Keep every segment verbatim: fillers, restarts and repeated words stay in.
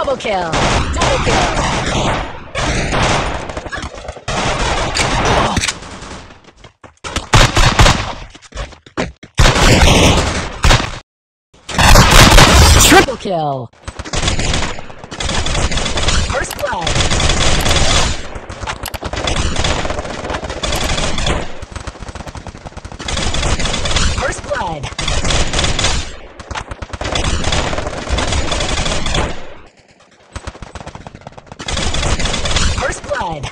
Double kill! Double kill! Triple kill! First blood! First blood! First blood!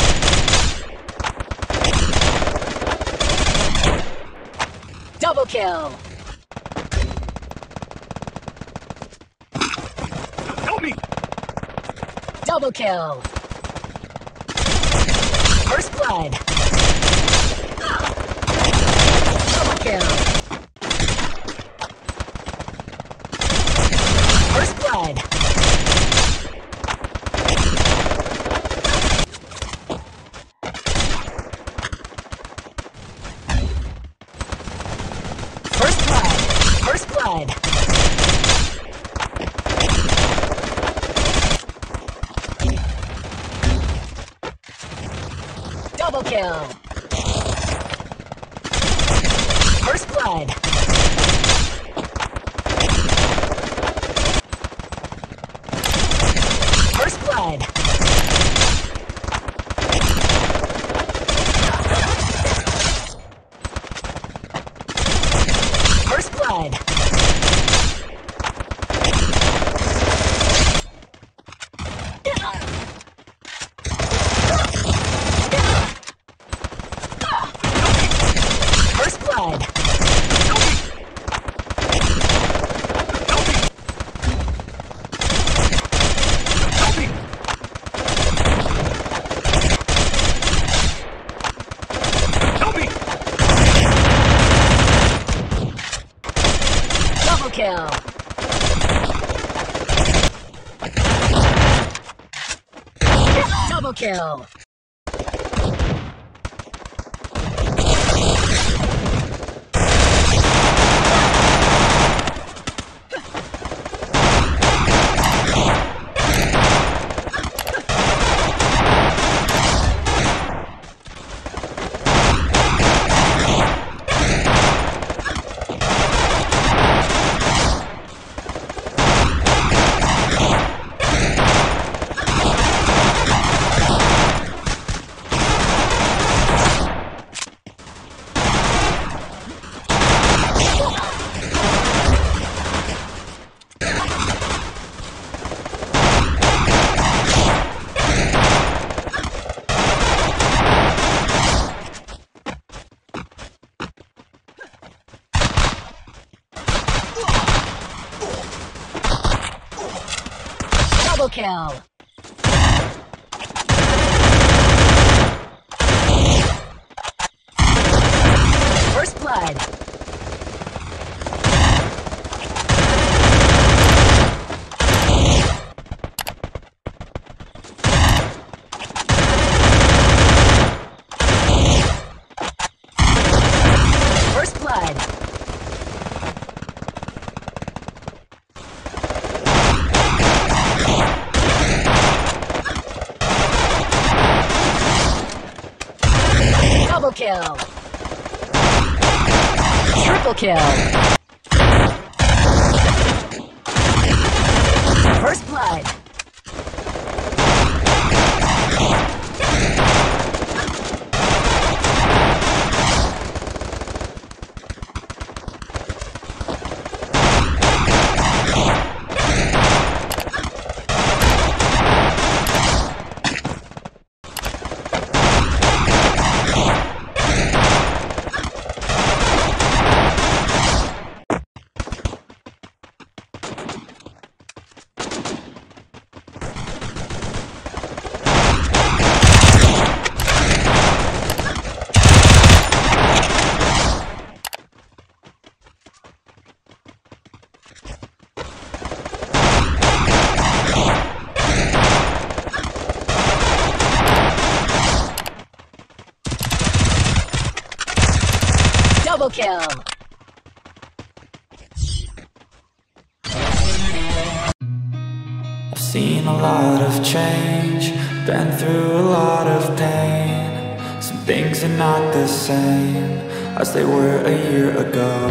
Double kill! Help me! Double kill! First blood! Double kill! First blood! First blood! First blood! Double kill! First blood! First blood! First blood! First blood! Double kill! Double kill! Double kill! First blood! First blood! Double kill! Triple kill! First blood! Double kill! I've seen a lot of change, been through a lot of pain. Some things are not the same as they were a year ago.